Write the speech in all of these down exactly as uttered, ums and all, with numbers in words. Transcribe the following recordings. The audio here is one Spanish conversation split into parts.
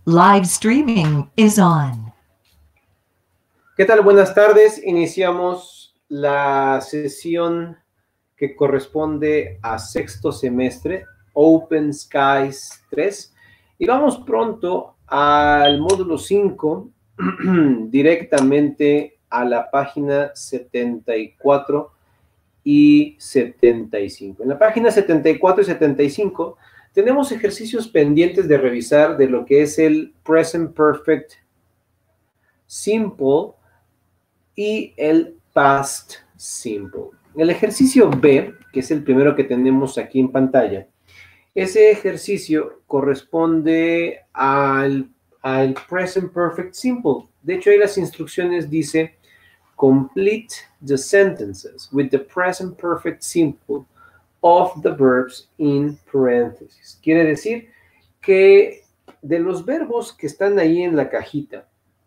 Live streaming is on. ¿Qué tal? Buenas tardes. Iniciamos la sesión que corresponde a sexto semestre, Open Skies tres. Y vamos pronto al módulo cinco, directamente a la página setenta y cuatro y setenta y cinco. En la página setenta y cuatro y setenta y cinco tenemos ejercicios pendientes de revisar de lo que es el Present Perfect Simple y el Past Simple. El ejercicio B, que es el primero que tenemos aquí en pantalla, ese ejercicio corresponde al, al Present Perfect Simple. De hecho, ahí las instrucciones dice complete the sentences with the present perfect simple of the verbs in parentheses. Quiere decir que de los verbos que están ahí en la cajita,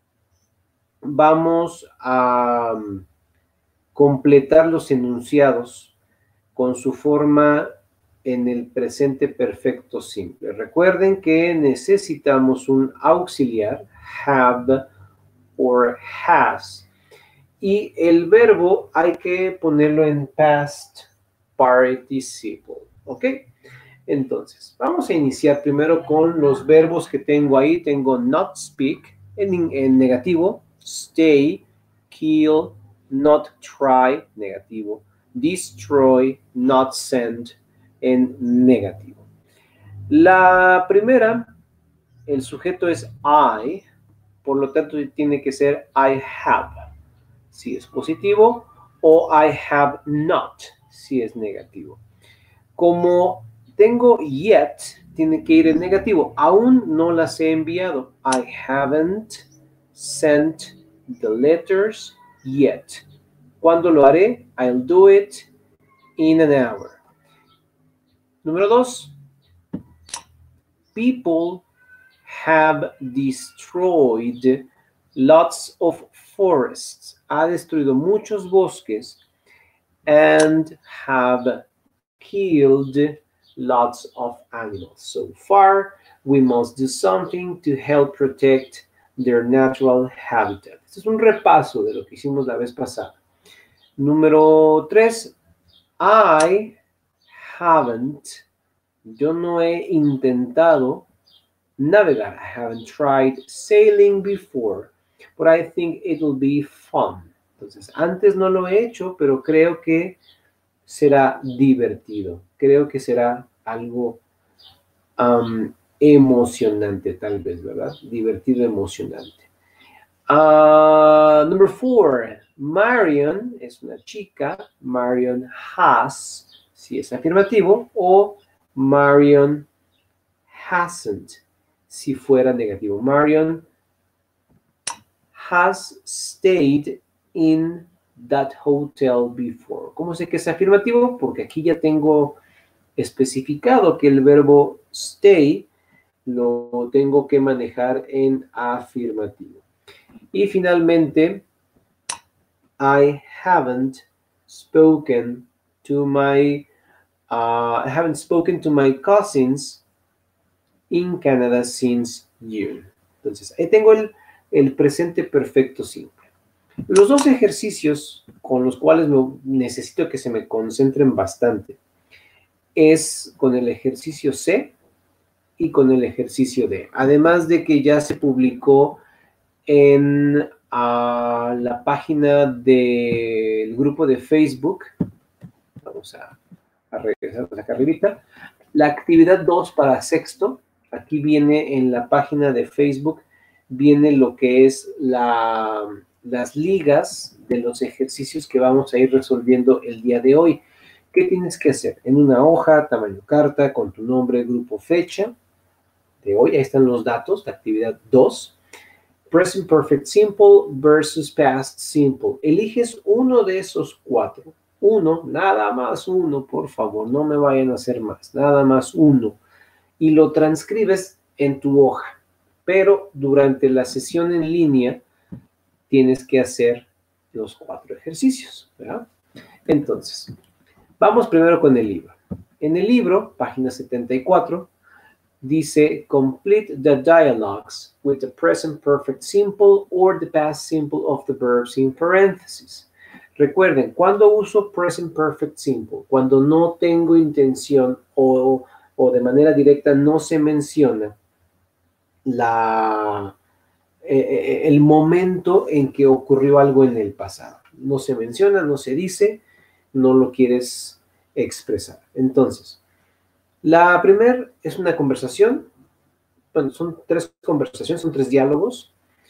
vamos a completar los enunciados con su forma en el presente perfecto simple. Recuerden que necesitamos un auxiliar, have or has, y el verbo hay que ponerlo en past participle, ¿ok? Entonces, vamos a iniciar primero con los verbos que tengo ahí. Tengo not speak en, en negativo, stay, kill, not try, negativo, destroy, not send, en negativo. La primera, el sujeto es I, por lo tanto tiene que ser I have, si es positivo, o I have not, si es negativo. Como tengo yet, tiene que ir en negativo. Aún no las he enviado. I haven't sent the letters yet. ¿Cuándo lo haré? I'll do it in an hour. Número dos. People have destroyed lots of forests. Ha destruido muchos bosques and have killed lots of animals. So far, we must do something to help protect their natural habitat. Este es un repaso de lo que hicimos la vez pasada. Número tres, I haven't, yo no he intentado navegar. I haven't tried sailing before, but I think it will be fun. Entonces, antes no lo he hecho, pero creo que será divertido. Creo que será algo um, emocionante, tal vez, ¿verdad? Divertido, emocionante. Uh, number four, Marion es una chica. Marion has, si es afirmativo, o Marion hasn't, si fuera negativo. Marion has stayed in that hotel before. ¿Cómo sé que es afirmativo? Porque aquí ya tengo especificado que el verbo stay lo tengo que manejar en afirmativo. Y finalmente, I haven't spoken to my uh, I haven't spoken to my cousins in Canada since June. Entonces, ahí tengo el, el presente perfecto simple. Los dos ejercicios con los cuales me, necesito que se me concentren bastante es con el ejercicio C y con el ejercicio D. Además de que ya se publicó en uh, la página del grupo de Facebook. Vamos a, a regresar acá arribita. La actividad dos para sexto. Aquí viene en la página de Facebook, viene lo que es la, las ligas de los ejercicios que vamos a ir resolviendo el día de hoy. ¿Qué tienes que hacer? En una hoja, tamaño carta, con tu nombre, grupo, fecha de hoy. Ahí están los datos de actividad dos. Present Perfect Simple versus Past Simple. Eliges uno de esos cuatro. Uno, nada más uno, por favor. No me vayan a hacer más. Nada más uno. Y lo transcribes en tu hoja. Pero durante la sesión en línea tienes que hacer los cuatro ejercicios, ¿verdad? Entonces, vamos primero con el libro. En el libro, página setenta y cuatro, Dice, complete the dialogues with the present perfect simple or the past simple of the verbs in parentheses. Recuerden, cuando uso present perfect simple, cuando no tengo intención o, o de manera directa no se menciona la, eh, el momento en que ocurrió algo en el pasado. No se menciona, no se dice, no lo quieres expresar. Entonces, la primera es una conversación. Bueno, son tres conversaciones, son tres diálogos.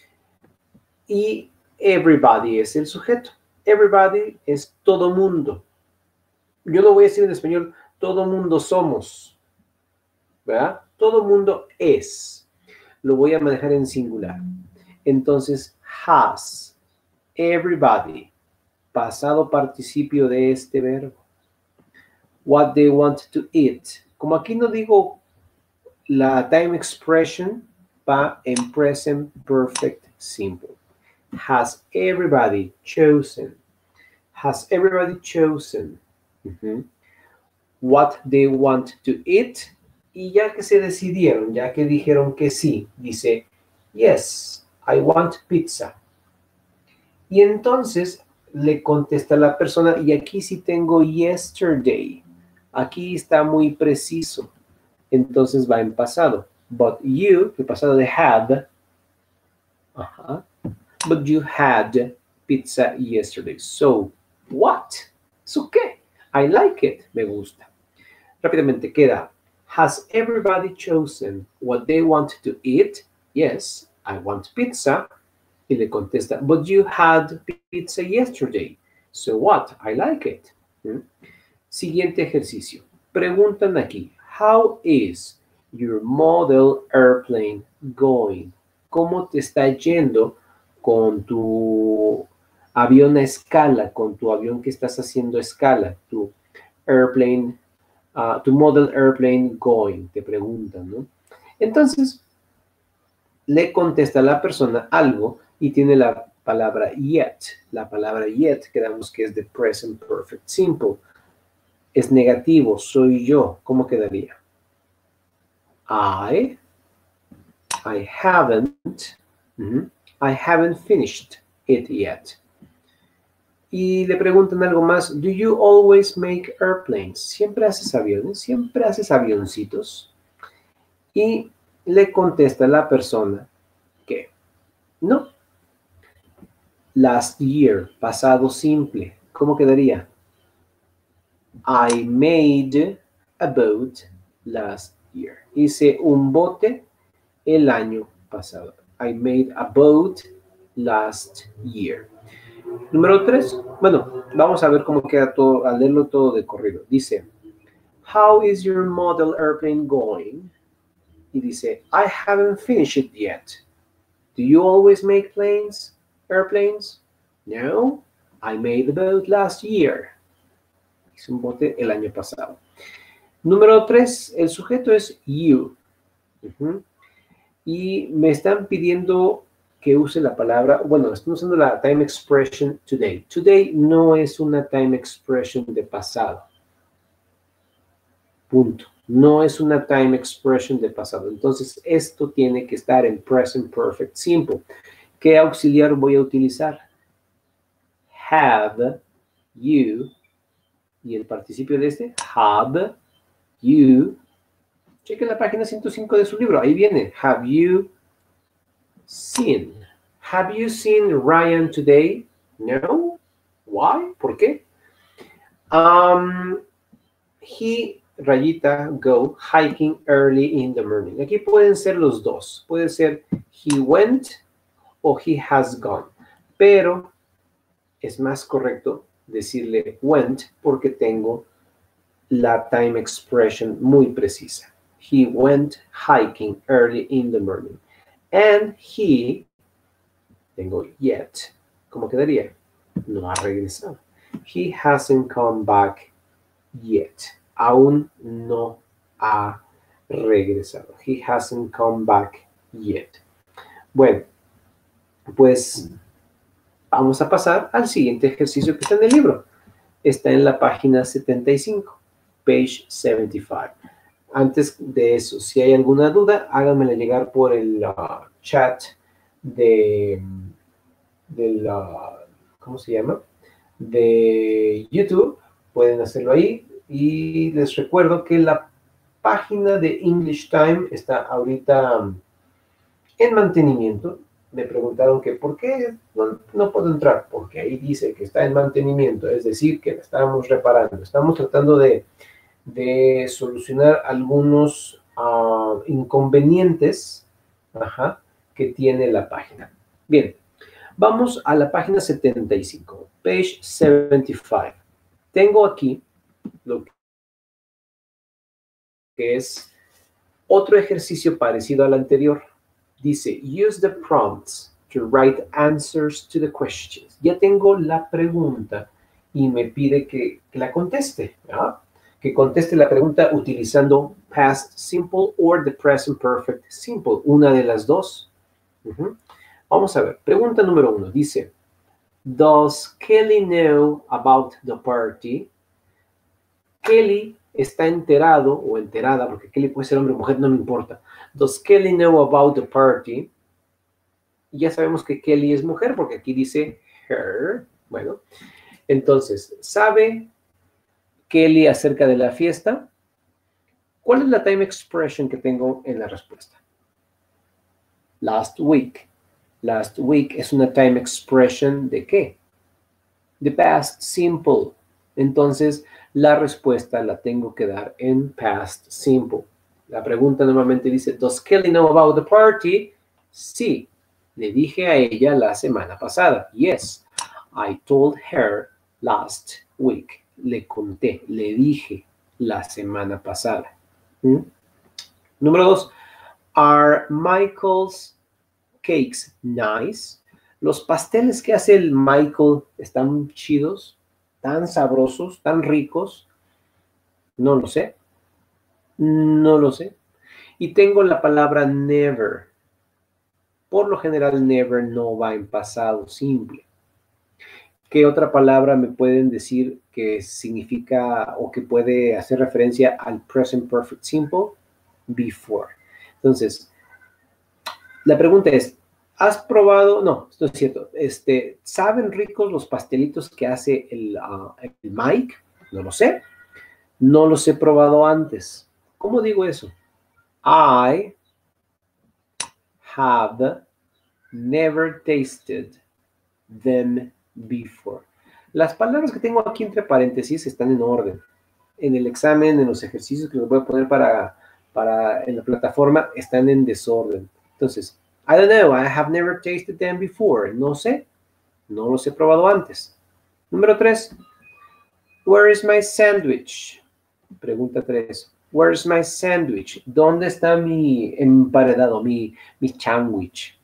Y everybody es el sujeto. Everybody es todo mundo. Yo no voy a decir en español, todo mundo somos, ¿verdad? Todo mundo es. Lo voy a manejar en singular. Entonces, has, everybody, pasado participio de este verbo. What they want to eat. Como aquí no digo la time expression, va en present perfect simple. Has everybody chosen? Has everybody chosen? Uh-huh. What they want to eat? Y ya que se decidieron, ya que dijeron que sí, dice, yes, I want pizza. Y entonces le contesta la persona, y aquí sí tengo yesterday. Aquí está muy preciso. Entonces va en pasado. But you, el pasado de had, uh-huh, but you had pizza yesterday. So, what? ¿So qué? I like it. Me gusta. Rápidamente queda. Has everybody chosen what they want to eat? Yes, I want pizza. Y le contesta, but you had pizza yesterday. So what? I like it. ¿Mm? Siguiente ejercicio. Preguntan aquí, how is your model airplane going? ¿Cómo te está yendo con tu avión a escala, con tu avión que estás haciendo a escala, tu airplane, uh, tu model airplane going? Te preguntan, ¿no? Entonces, le contesta a la persona algo y tiene la palabra yet. La palabra yet, quedamos que es de present perfect simple. Es negativo, soy yo. ¿Cómo quedaría? I, I haven't, uh-huh, I haven't finished it yet. Y le preguntan algo más. Do you always make airplanes? ¿Siempre haces aviones? ¿Siempre haces avioncitos? Y le contesta la persona que no. Last year, pasado simple. ¿Cómo quedaría? I made a boat last year. Hice un bote el año pasado. I made a boat last year. Número tres. Bueno, vamos a ver cómo queda todo, a leerlo todo de corrido. Dice, how is your model airplane going? Y dice, I haven't finished it yet. Do you always make planes, airplanes? No, I made a boat last year. Hice un bote el año pasado. Número tres, el sujeto es you. Uh-huh. Y me están pidiendo que use la palabra, bueno, estoy usando la time expression today. Today no es una time expression de pasado. Punto. No es una time expression de pasado. Entonces, esto tiene que estar en present perfect simple. ¿Qué auxiliar voy a utilizar? Have you, y el participio de este, have you. Chequen la página ciento cinco de su libro. Ahí viene. Have you seen? Have you seen Ryan today? No. Why? ¿Por qué? Um, he, rayita, go hiking early in the morning. Aquí pueden ser los dos. Puede ser he went o he has gone. Pero es más correcto decirle went porque tengo la time expression muy precisa. He went hiking early in the morning. And he, tengo yet, ¿cómo quedaría? No ha regresado. He hasn't come back yet. Aún no ha regresado. He hasn't come back yet. Bueno, pues vamos a pasar al siguiente ejercicio que está en el libro. Está en la página setenta y cinco, page setenta y cinco. antes de eso, si hay alguna duda, háganmela llegar por el uh, chat de, del, uh, ¿cómo se llama? De YouTube. Pueden hacerlo ahí. Y les recuerdo que la página de English Time está ahorita en mantenimiento. Me preguntaron que por qué no, no puedo entrar, porque ahí dice que está en mantenimiento, es decir, que la estamos reparando. Estamos tratando de, de solucionar algunos uh, inconvenientes ajá, que tiene la página. Bien, vamos a la página setenta y cinco, page setenta y cinco. Tengo aquí lo que es otro ejercicio parecido al anterior. Dice, use the prompts to write answers to the questions. Ya tengo la pregunta y me pide que, que la conteste, ¿verdad? Que conteste la pregunta utilizando past simple or the present perfect simple, una de las dos. Uh-huh. Vamos a ver, pregunta número uno, dice, does Kelly know about the party? Kelly está enterado o enterada, porque Kelly puede ser hombre o mujer, no me importa. Does Kelly know about the party? Ya sabemos que Kelly es mujer, porque aquí dice her. Bueno, entonces, ¿sabe Kelly acerca de la fiesta? ¿Cuál es la time expression que tengo en la respuesta? Last week. Last week es una time expression ¿de qué? De past simple. Entonces, la respuesta la tengo que dar en past simple. La pregunta normalmente dice, ¿does Kelly know about the party? Sí, le dije a ella la semana pasada. Yes, I told her last week. Le conté, le dije la semana pasada. ¿Mm? Número dos, are Michael's cakes nice? ¿Los pasteles que hace el Michael están chidos? ¿Tan sabrosos? ¿Tan ricos? No lo sé. No lo sé. Y tengo la palabra never. Por lo general, never no va en pasado simple. ¿Qué otra palabra me pueden decir que significa o que puede hacer referencia al present perfect simple? Before. Entonces, la pregunta es, ¿has probado? No, esto es cierto. Este, ¿saben ricos los pastelitos que hace el, uh, el Mike? No lo sé. No los he probado antes. ¿Cómo digo eso? I have never tasted them before. Las palabras que tengo aquí entre paréntesis están en orden. En el examen, en los ejercicios que les voy a poner para, para en la plataforma, están en desorden. Entonces, I don't know, I have never tasted them before. No sé, no los he probado antes. Número tres. Where is my sandwich? Pregunta tres. Where is my sandwich? ¿Dónde está mi emparedado, mi, mi sandwich?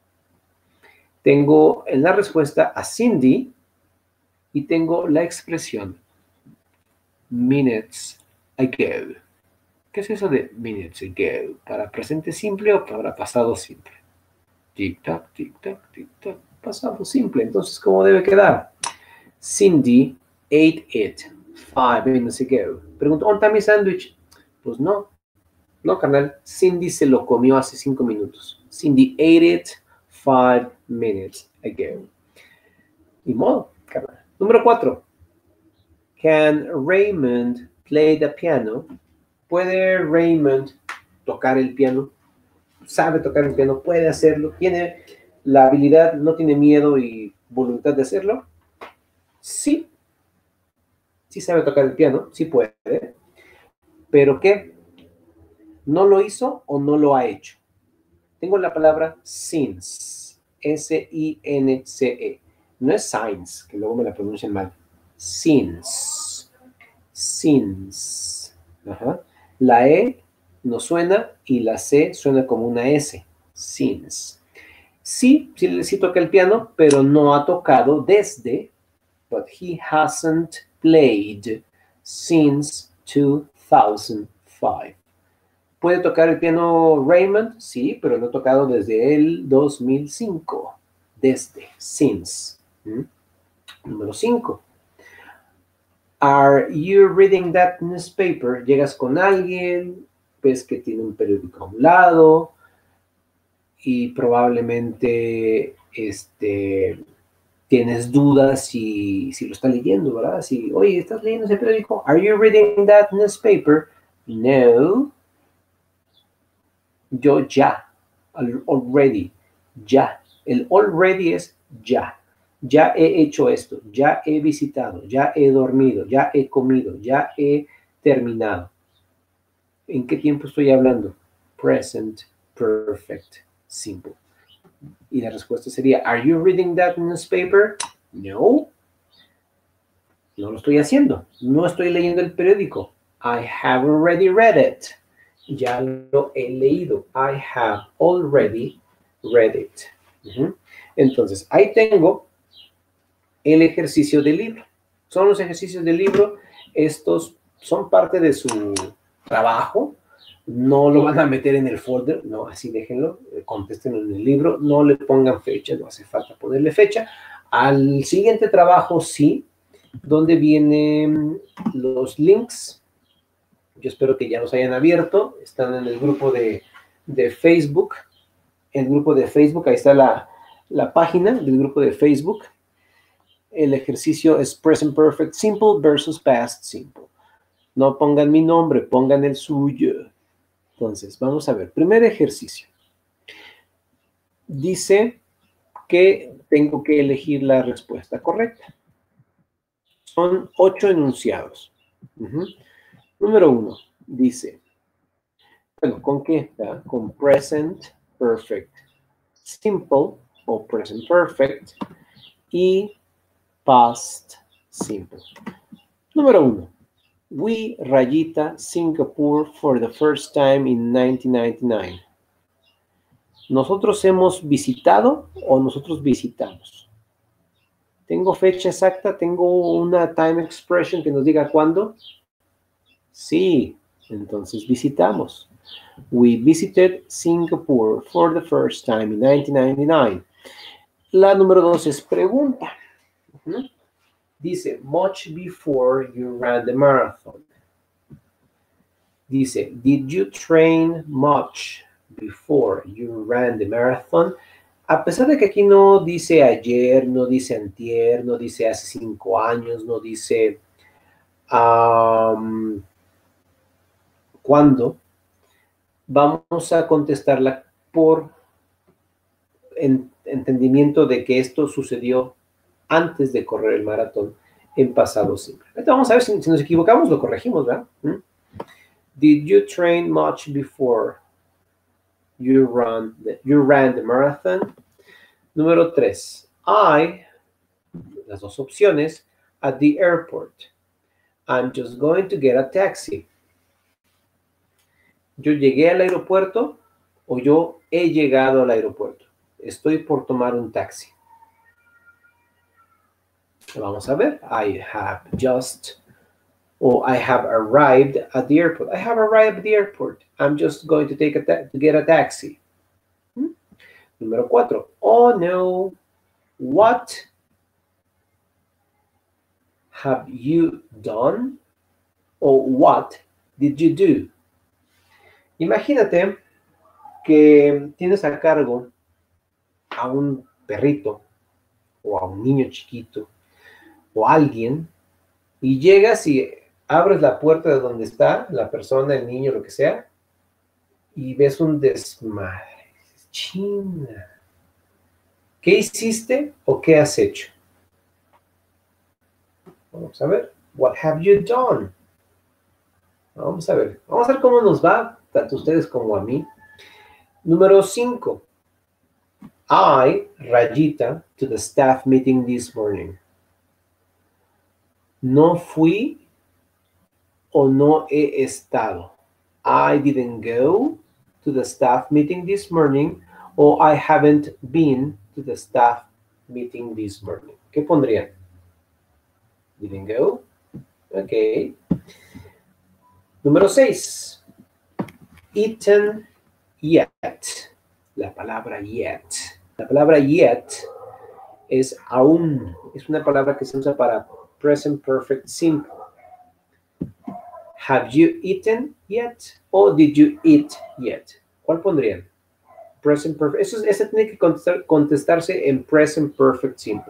Tengo en la respuesta a Cindy y tengo la expresión minutes ago. ¿Qué es eso de minutes ago? ¿Para presente simple o para pasado simple? Tic-tac, tic-tac, tic-tac. Pasado simple. Entonces, ¿cómo debe quedar? Cindy ate it five minutes ago. Pregunto, ¿dónde está mi sándwich? Pues no. No, carnal. Cindy se lo comió hace cinco minutos. Cindy ate it five minutes ago. Y modo, carnal. Número cuatro. Can Raymond play the piano? ¿Puede Raymond tocar el piano? ¿Sabe tocar el piano? ¿Puede hacerlo? ¿Tiene la habilidad, no tiene miedo y voluntad de hacerlo? Sí. Sí sabe tocar el piano, sí puede. ¿Pero qué? ¿No lo hizo o no lo ha hecho? Tengo la palabra since. S I N C E. No es science, que luego me la pronuncian mal. Since. Since. Ajá. La E no suena y la C suena como una S. Since. Sí, sí, sí toca el piano, pero no ha tocado desde. But he hasn't played since two thousand five. ¿Puede tocar el piano Raymond? Sí, pero no ha tocado desde el dos mil cinco. Desde, since. ¿Mm? Número cinco. Are you reading that newspaper? Llegas con alguien ves que tiene un periódico a un lado y probablemente este, tienes dudas si, si lo está leyendo, ¿verdad? Si, oye, ¿estás leyendo ese periódico? Are you reading that newspaper? No. Yo ya. Already. Ya. El already es ya. Ya he hecho esto. Ya he visitado. Ya he dormido. Ya he comido. Ya he terminado. ¿En qué tiempo estoy hablando? Present perfect simple. Y la respuesta sería, ¿Are you reading that newspaper? No. No lo estoy haciendo. No estoy leyendo el periódico. I have already read it. Ya lo he leído. I have already read it. Uh-huh. Entonces, ahí tengo el ejercicio del libro. Son los ejercicios del libro. Estos son parte de su trabajo. No lo van a meter en el folder. No, así déjenlo. Contéstenlo en el libro. No le pongan fecha. No hace falta ponerle fecha. Al siguiente trabajo, sí. Donde vienen los links. Yo espero que ya los hayan abierto. Están en el grupo de, de Facebook. El grupo de Facebook, ahí está la, la página del grupo de Facebook. El ejercicio es Present Perfect Simple versus Past Simple. No pongan mi nombre, pongan el suyo. Entonces, vamos a ver. Primer ejercicio. Dice que tengo que elegir la respuesta correcta. Son ocho enunciados. Uh-huh. Número uno, dice, bueno, ¿con qué? ¿Verdad? Con present perfect simple o present perfect y past simple. Número uno, we, rayita, Singapore for the first time in nineteen ninety-nine. ¿Nosotros hemos visitado o nosotros visitamos? ¿Tengo fecha exacta? ¿Tengo una time expression que nos diga cuándo? Sí, entonces visitamos. We visited Singapore for the first time in nineteen ninety-nine. La número dos es pregunta. Uh-huh. Dice, much before you ran the marathon. Dice, did you train much before you ran the marathon? A pesar de que aquí no dice ayer, no dice antier, no dice hace cinco años, no dice um, cuándo, vamos a contestarla por en, entendimiento de que esto sucedió antes de correr el maratón en pasado simple. Ahorita vamos a ver si, si nos equivocamos, lo corregimos, ¿verdad? ¿Mm? Did you train much before you, run the, you ran the marathon? Número tres. I, las dos opciones, at the airport. I'm just going to get a taxi. ¿Yo llegué al aeropuerto o yo he llegado al aeropuerto? Estoy por tomar un taxi. Vamos a ver. I have just, or I have arrived at the airport. I have arrived at the airport. I'm just going to take a ta- to get a taxi. ¿Hmm? Número cuatro. Oh no. What have you done? Or what did you do? Imagínate que tienes a cargo a un perrito o a un niño chiquito o a alguien y llegas y abres la puerta de donde está la persona, el niño, lo que sea, y ves un desmadre. China. ¿Qué hiciste o qué has hecho? Vamos a ver. What have you done? Vamos a ver. Vamos a ver cómo nos va, tanto a ustedes como a mí. Número cinco. I, rayita, to the staff meeting this morning. No fui o no he estado. I didn't go to the staff meeting this morning or I haven't been to the staff meeting this morning. ¿Qué pondrían? Didn't go. Ok. Número seis. Eaten yet. La palabra yet. La palabra yet es aún. Es una palabra que se usa para present perfect simple. Have you eaten yet? O did you eat yet? ¿Cuál pondrían? Present perfect. Eso, eso tiene que contestar, contestarse en present perfect simple.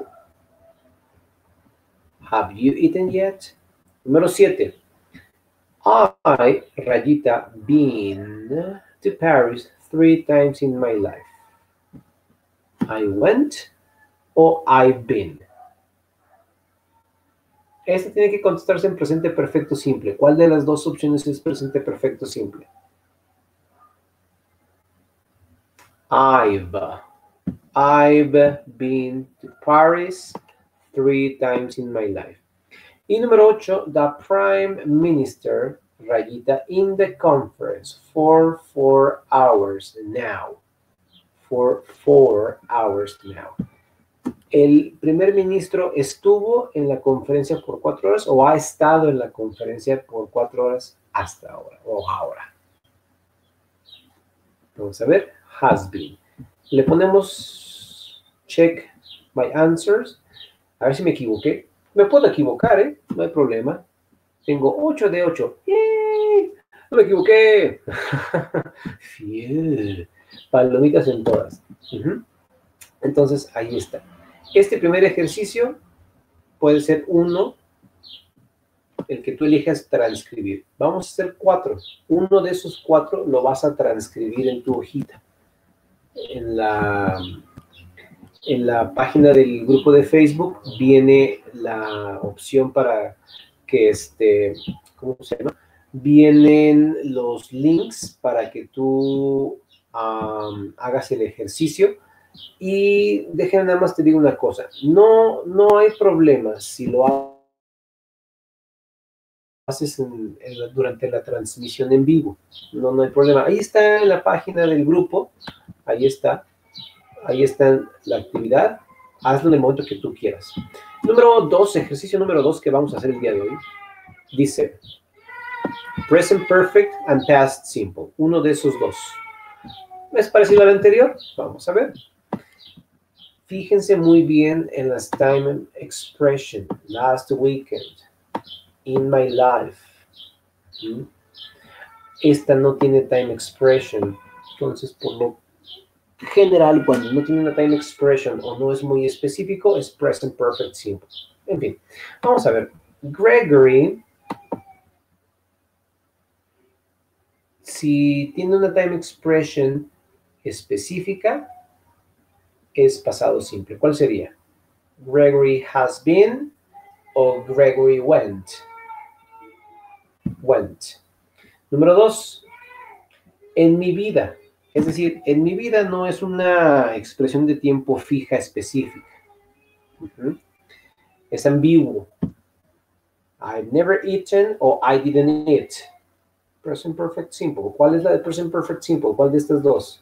Have you eaten yet? Número siete. I, rayita, been to Paris three times in my life. I went o I've been. Esta tiene que contestarse en presente perfecto simple. ¿Cuál de las dos opciones es presente perfecto simple? I've. I've been to Paris three times in my life. Y número ocho, the Prime Minister, rayita, in the conference for four hours now. For four hours now. ¿El primer ministro estuvo en la conferencia por cuatro horas o ha estado en la conferencia por cuatro horas hasta ahora o ahora? Vamos a ver, has been. Le ponemos check my answers. A ver si me equivoqué. Me puedo equivocar, ¿eh? No hay problema. Tengo ocho de ocho. ¡Yay! ¡No me equivoqué! Fiel. Palomitas en todas. Uh-huh. Entonces, ahí está. Este primer ejercicio puede ser uno, el que tú elijas transcribir. Vamos a hacer cuatro. Uno de esos cuatro lo vas a transcribir en tu hojita. En la, en la página del grupo de Facebook viene la opción para que, este, ¿cómo se llama? Vienen los links para que tú um, hagas el ejercicio. Y déjame nada más te digo una cosa, no, no hay problema si lo haces en, en la, durante la transmisión en vivo, no, no hay problema. Ahí está en la página del grupo, ahí está, ahí está la actividad, hazlo en el momento que tú quieras. Número dos, ejercicio número dos que vamos a hacer el día de hoy, dice, present perfect and past simple, uno de esos dos. ¿Es parecido al anterior? Vamos a ver. Fíjense muy bien en las time expression. Last weekend. In my life. ¿Sí? Esta no tiene time expression. Entonces, por lo general, cuando no tiene una time expression o no es muy específico, es present perfect simple. En fin, vamos a ver. Gregory, si tiene una time expression específica, es pasado simple. ¿Cuál sería? Gregory has been o Gregory went. Went. Número dos. En mi vida. Es decir, en mi vida no es una expresión de tiempo fija específica. Uh-huh. Es ambiguo. I've never eaten o I didn't eat. Present perfect simple. ¿Cuál es la de present perfect simple? ¿Cuál de estas dos?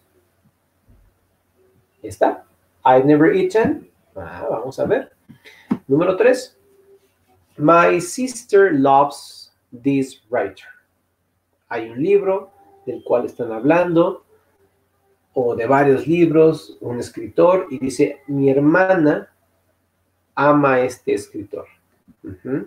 ¿Está? I've never eaten. Ah, vamos a ver. Número tres. My sister loves this writer. Hay un libro del cual están hablando, o de varios libros, un escritor, y dice, mi hermana ama a este escritor. Uh-huh.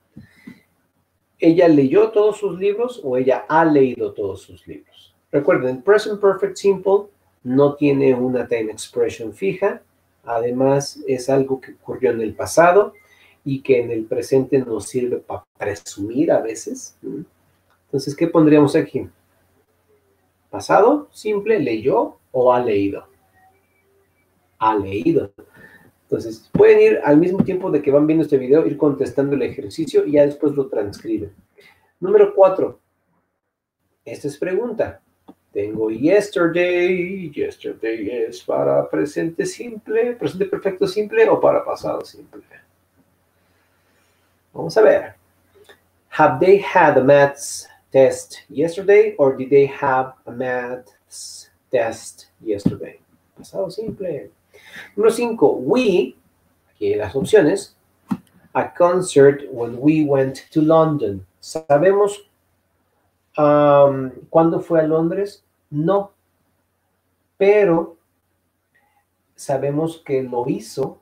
¿Ella leyó todos sus libros o ella ha leído todos sus libros? Recuerden, present perfect simple no tiene una time expression fija, además es algo que ocurrió en el pasado y que en el presente nos sirve para presumir a veces. Entonces, ¿qué pondríamos aquí? Pasado, simple, leyó o ha leído. Ha leído. Entonces, pueden ir al mismo tiempo de que van viendo este video, ir contestando el ejercicio y ya después lo transcriben. Número cuatro. Esta es pregunta. Tengo yesterday, yesterday es para presente simple, presente perfecto simple o para pasado simple. Vamos a ver. Have they had a maths test yesterday or did they have a maths test yesterday? Pasado simple. Número cinco. We, aquí hay las opciones, a concert when we went to London. ¿Sabemos um, cuándo fue a Londres? No, pero sabemos que lo hizo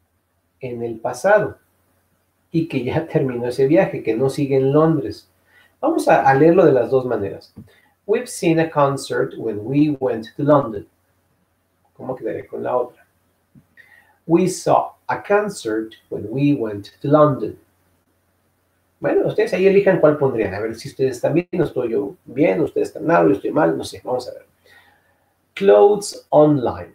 en el pasado y que ya terminó ese viaje, que no sigue en Londres. Vamos a, a leerlo de las dos maneras. We've seen a concert when we went to London. ¿Cómo quedaría con la otra? We saw a concert when we went to London. Bueno, ustedes ahí elijan cuál pondrían. A ver si ustedes están bien, no estoy yo bien, ustedes están mal, yo estoy mal, no sé. Vamos a ver. Clothes online.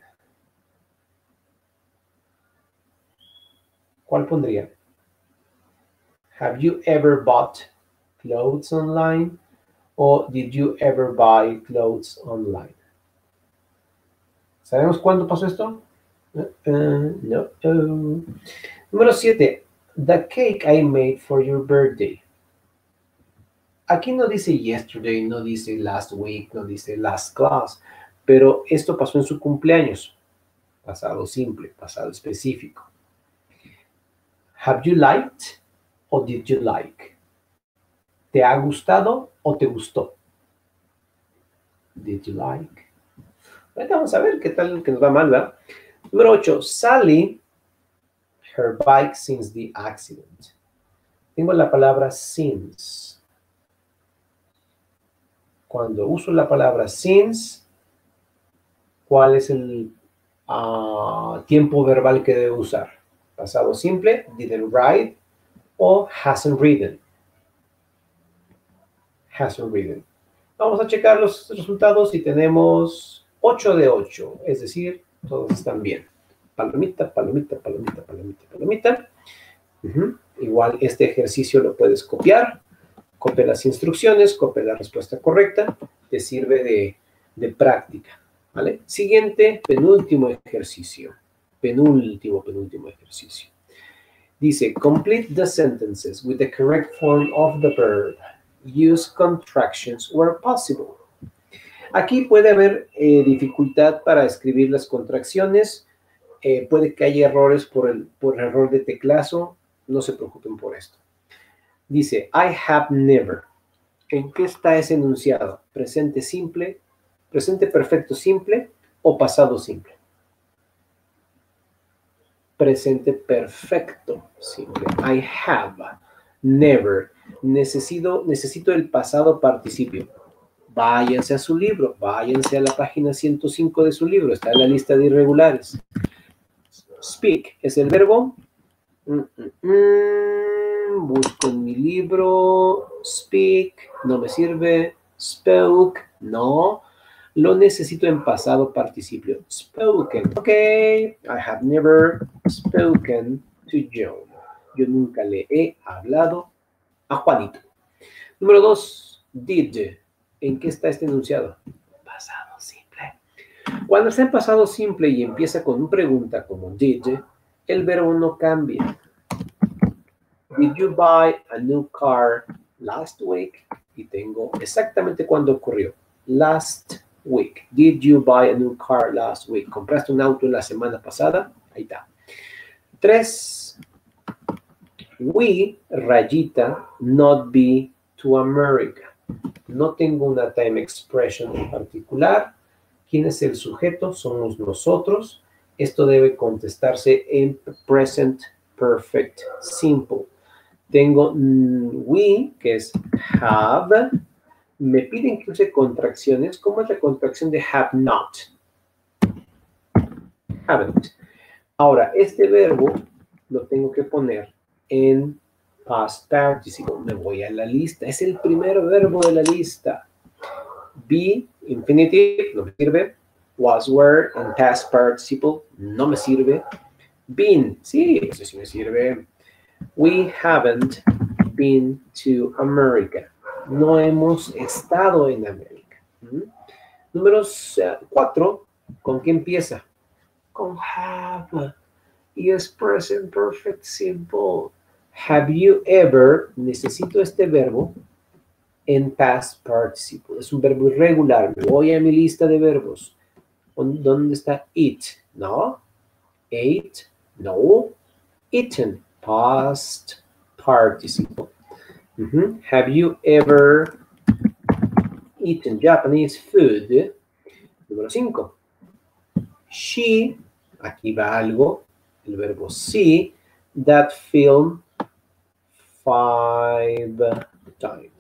¿Cuál pondría? Have you ever bought clothes online? O did you ever buy clothes online? ¿Sabemos cuándo pasó esto? Uh, uh, no. Uh. Número siete. The cake I made for your birthday. Aquí no dice yesterday, no dice last week, no dice last class, pero esto pasó en su cumpleaños. Pasado simple, pasado específico. Have you liked o did you like? ¿Te ha gustado o te gustó? Did you like? Ahorita vamos a ver qué tal que nos va mal, ¿verdad? Número ocho. Sally, her bike since the accident. Tengo la palabra since. Cuando uso la palabra since, ¿cuál es el uh, tiempo verbal que debo usar? Pasado simple, didn't ride, o hasn't ridden. Hasn't ridden. Vamos a checar los resultados y tenemos ocho de ocho, es decir, todos están bien. Palomita, palomita, palomita, palomita, palomita. Uh-huh. Igual este ejercicio lo puedes copiar. Copia las instrucciones, copia la respuesta correcta. Te sirve de, de práctica. ¿Vale? Siguiente, penúltimo ejercicio. Penúltimo, penúltimo ejercicio. Dice, complete the sentences with the correct form of the verb. Use contractions where possible. Aquí puede haber eh, dificultad para escribir las contracciones. Eh, puede que haya errores por el por error de teclazo. No se preocupen por esto. Dice, I have never. ¿En qué está ese enunciado? ¿Presente simple, presente perfecto simple o pasado simple? Presente perfecto simple. I have never. Necesito, necesito el pasado participio. Váyanse a su libro, váyanse a la página ciento cinco de su libro, está en la lista de irregulares. Speak es el verbo. Mm, mm, mm. Busco en mi libro. Speak, no me sirve. Spoke, no. Lo necesito en pasado participio. Spoken. Ok, I have never spoken to John. Yo nunca le he hablado a Juanito. Número dos, did. ¿En qué está este enunciado? Pasado simple. Cuando está en pasado simple y empieza con una pregunta como did, el verbo no cambia. Did you buy a new car last week? Y tengo exactamente cuándo ocurrió. Last week. Did you buy a new car last week? ¿Compraste un auto la semana pasada? Ahí está. Tres. We, rayita, not be to America. No tengo una time expression en particular. ¿Quién es el sujeto? Somos nosotros. Esto debe contestarse en present perfect simple. Tengo mm, we, que es have. Me piden que use contracciones. ¿Cómo es la contracción de have not? Haven't. Ahora, este verbo lo tengo que poner en past participle. Me voy a la lista. Es el primer verbo de la lista. Be, infinitive, no me sirve. Was, were, en past participle, no me sirve. Been, sí, eso sí me sirve. We haven't been to America. No hemos estado en América. ¿Mm? Número cuatro, ¿con qué empieza? Con have. Y es present perfect simple. Have you ever, necesito este verbo en past participle. Es un verbo irregular. Me voy a mi lista de verbos. ¿Dónde está eat? No. Ate? No. Eaten. Past participle. Uh-huh. Have you ever eaten Japanese food? Número cinco. She, aquí va algo, el verbo see, that film five times.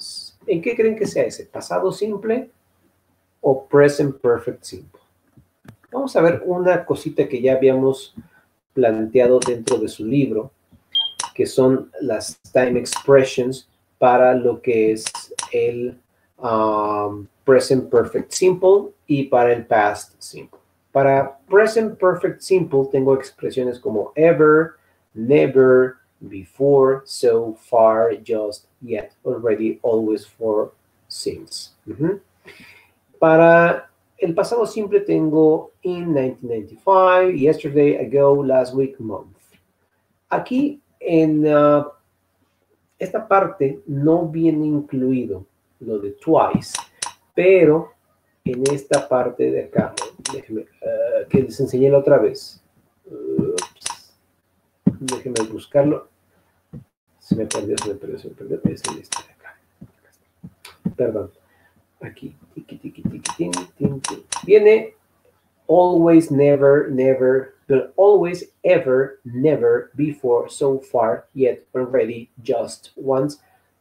¿En qué creen que sea ese? ¿Pasado simple o present perfect simple? Vamos a ver una cosita que ya habíamos planteado dentro de su libro, que son las time expressions para lo que es el um, present perfect simple y para el past simple. Para present perfect simple tengo expresiones como ever, never, before, so, far, just, yet, already, always, for, since. Uh-huh. Para el pasado simple tengo in nineteen ninety-five, yesterday, ago, last week, month. Aquí en uh, esta parte no viene incluido lo de twice, pero en esta parte de acá, déjenme, uh, que les enseñé la otra vez. Ups. Déjenme buscarlo. Se me perdió, se me perdió, se me perdió. Es en este de acá. Perdón. Aquí. Tiki, tiki, tiki, tin, tin, tin. Viene always, never, never, but always, ever, never, before, so far, yet, already, just, once,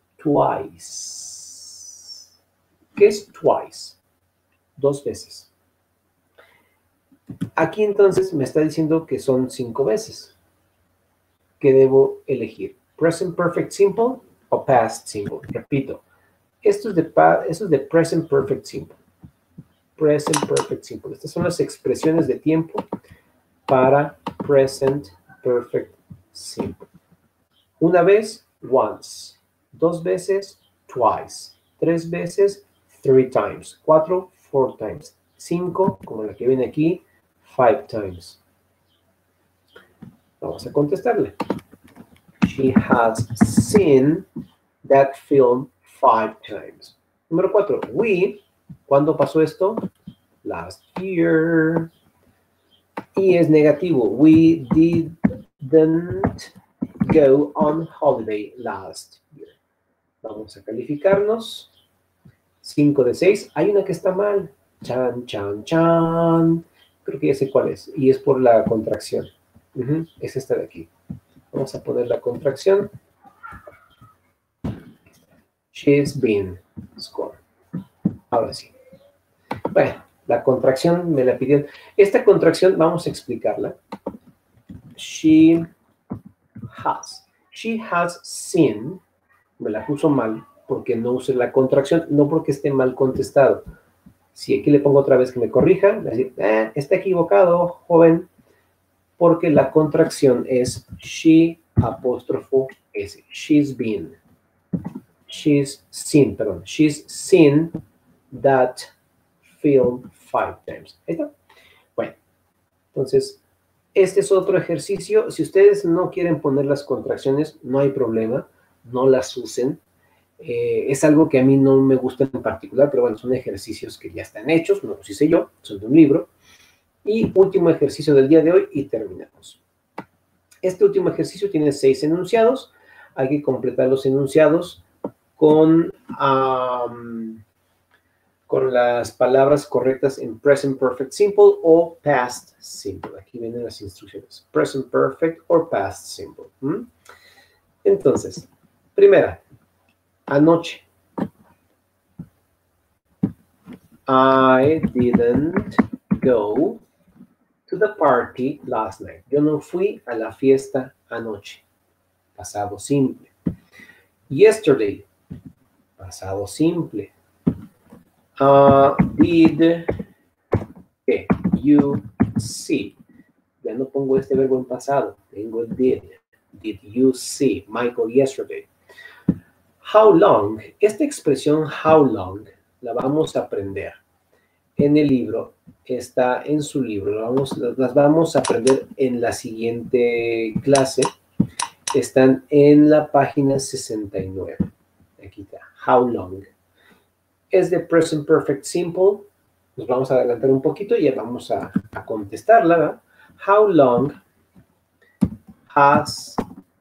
twice. ¿Qué es twice? Dos veces. Aquí entonces me está diciendo que son cinco veces que debo elegir. Present perfect simple o past simple. Repito, esto es de, esto es de present perfect simple. Present perfect simple. Estas son las expresiones de tiempo para present perfect simple. Una vez, once. Dos veces, twice. Tres veces, three times. Cuatro, four times. Cinco, como la que viene aquí, five times. Vamos a contestarle. She has seen that film five times. Número cuatro, we. ¿Cuándo pasó esto? Last year. Y es negativo. We didn't go on holiday last year. Vamos a calificarnos. cinco de seis. Hay una que está mal. Chan, chan, chan. Creo que ya sé cuál es. Y es por la contracción. Uh-huh. Es esta de aquí. Vamos a poner la contracción. She's been. Score. Ahora sí. Bueno, la contracción me la pidieron. Esta contracción vamos a explicarla. She has. She has seen. Me la puso mal porque no usé la contracción, no porque esté mal contestado. Si aquí le pongo otra vez que me corrija, me va a decir, eh, está equivocado, joven, porque la contracción es she apóstrofo s. She's been. She's seen, perdón. She's seen that film five times. Ahí está. Bueno, entonces, este es otro ejercicio. Si ustedes no quieren poner las contracciones, no hay problema. No las usen. Eh, es algo que a mí no me gusta en particular, pero bueno, son ejercicios que ya están hechos, no los hice yo, son de un libro. Y último ejercicio del día de hoy y terminamos. Este último ejercicio tiene seis enunciados. Hay que completar los enunciados con, um, con las palabras correctas en present perfect simple o past simple. Aquí vienen las instrucciones. Present perfect or past simple. ¿Mm? Entonces, primera. Anoche. I didn't go to the party last night. Yo no fui a la fiesta anoche. Pasado simple. Yesterday. Pasado simple. Uh, did ¿qué? You see. Ya no pongo este verbo en pasado. Tengo el did. Did you see Michael yesterday? How long, esta expresión how long la vamos a aprender en el libro, está en su libro, vamos, las vamos a aprender en la siguiente clase, están en la página sesenta y nueve, aquí está, how long. Es de present perfect simple, nos vamos a adelantar un poquito y ya vamos a, a contestarla, ¿verdad? How long has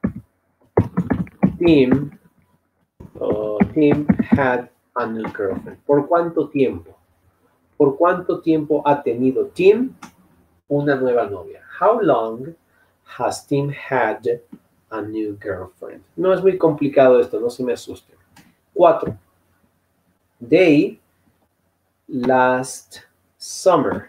Tim Uh, Tim had a new girlfriend. ¿Por cuánto tiempo? ¿Por cuánto tiempo ha tenido Tim una nueva novia? How long has Tim had a new girlfriend? No es muy complicado esto, no se me asusten. Cuatro. They last summer.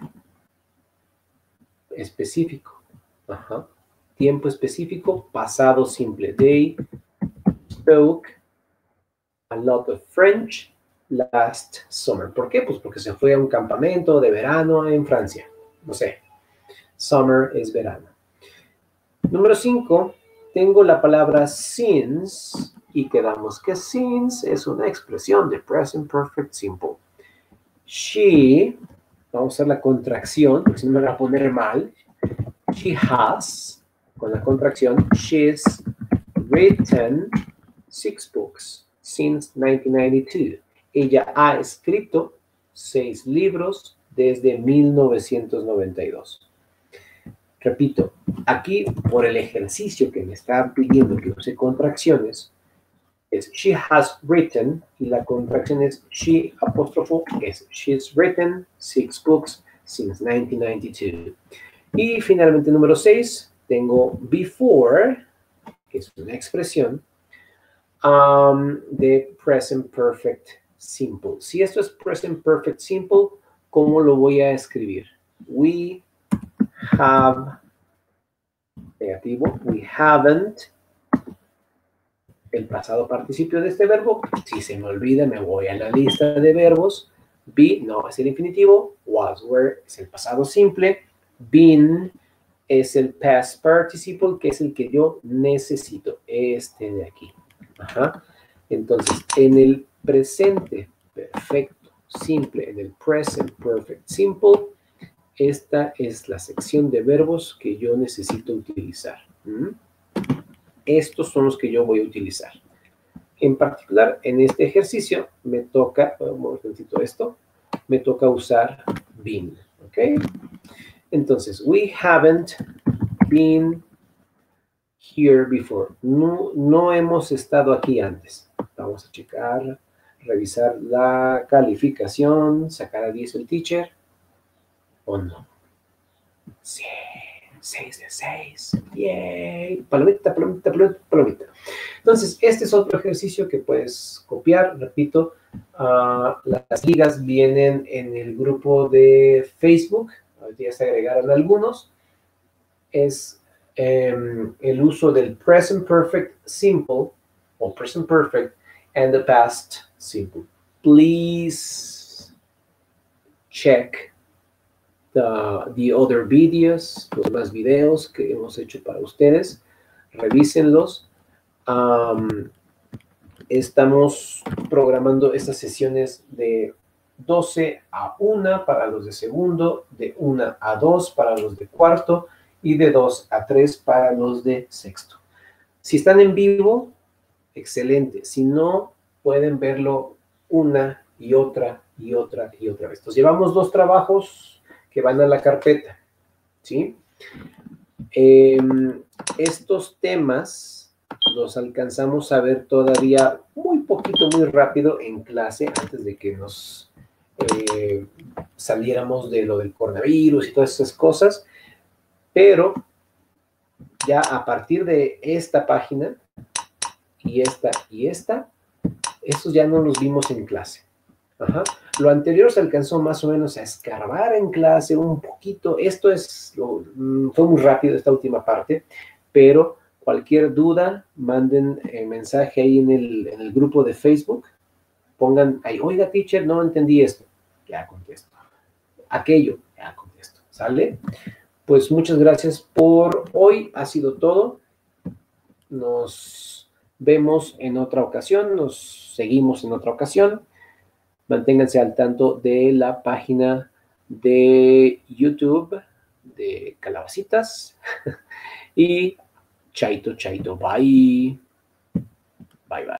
Específico. Ajá. Tiempo específico, pasado simple. They spoke a lot of French last summer. ¿Por qué? Pues porque se fue a un campamento de verano en Francia. No sé. Summer es verano. Número cinco. Tengo la palabra since y quedamos que since es una expresión de present perfect simple. She, vamos a hacer la contracción, porque si no me va a poner mal. She has, con la contracción, she's written six books since nineteen ninety-two. Ella ha escrito seis libros desde mil novecientos noventa y dos. Repito, aquí por el ejercicio que me está pidiendo que use contracciones, es she has written y la contracción es she apóstrofo es she's written six books since nineteen ninety-two. Y finalmente número seis, tengo before, que es una expresión um, de present perfect simple. Si esto es present perfect simple, ¿cómo lo voy a escribir? We have, negativo, we haven't, el pasado participio de este verbo. Si se me olvida, me voy a la lista de verbos. Be, no, es el infinitivo. Was, were, es el pasado simple. Been es el past participle, que es el que yo necesito. Este de aquí. Ajá. Entonces, en el presente perfecto simple, en el present perfect simple, esta es la sección de verbos que yo necesito utilizar. ¿Mm? Estos son los que yo voy a utilizar. En particular, en este ejercicio, me toca, voy a mover un poquito esto, me toca usar been, ¿ok? Entonces, we haven't been here before. No, no hemos estado aquí antes. Vamos a checar, revisar la calificación, sacar a diez el teacher, ¿o no? Sí. seis de seis. Yay. Palomita, palomita, palomita, palomita. Entonces, este es otro ejercicio que puedes copiar. Repito, uh, las ligas vienen en el grupo de Facebook. Ahorita ya se agregaron algunos. Es um, el uso del present perfect simple o present perfect and the past simple. Please check The, the other videos, los demás videos que hemos hecho para ustedes. Revísenlos. Um, estamos programando estas sesiones de doce a una para los de segundo, de una a dos para los de cuarto y de dos a tres para los de sexto. Si están en vivo, excelente. Si no, pueden verlo una y otra y otra y otra vez. Entonces, llevamos dos trabajos que van a la carpeta, ¿sí? Eh, estos temas los alcanzamos a ver todavía muy poquito, muy rápido en clase, antes de que nos eh, saliéramos de lo del coronavirus y todas esas cosas, pero ya a partir de esta página, y esta y esta, estos ya no los vimos en clase. Ajá. Lo anterior se alcanzó más o menos a escarbar en clase un poquito. Esto es, lo, fue muy rápido esta última parte, pero cualquier duda, manden eh, mensaje ahí en el, en el grupo de Facebook. Pongan ahí, oiga, teacher, no entendí esto. Ya contesto. Aquello, ya contesto. ¿Sale? Pues muchas gracias por hoy. Ha sido todo. Nos vemos en otra ocasión. Nos seguimos en otra ocasión. Manténganse al tanto de la página de YouTube de Calabacitas. Y chaito, chaito, bye. Bye, bye.